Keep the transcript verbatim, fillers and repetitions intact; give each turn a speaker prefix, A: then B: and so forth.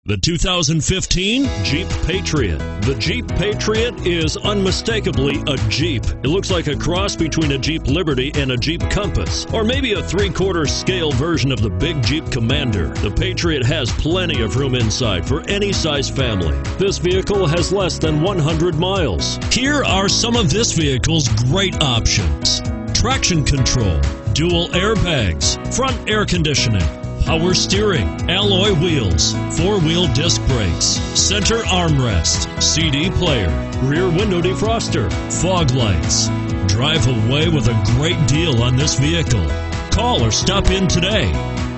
A: The two thousand fifteen Jeep Patriot. The Jeep Patriot is unmistakably a Jeep. It looks like a cross between a Jeep Liberty and a Jeep Compass, or maybe a three-quarter scale version of the big Jeep Commander. The Patriot has plenty of room inside for any size family. This vehicle has less than one hundred miles. Here are some of this vehicle's great options: traction control, dual airbags, front air conditioning, power steering, alloy wheels, four-wheel disc brakes, center armrest, C D player, rear window defroster, fog lights. Drive away with a great deal on this vehicle. Call or stop in today.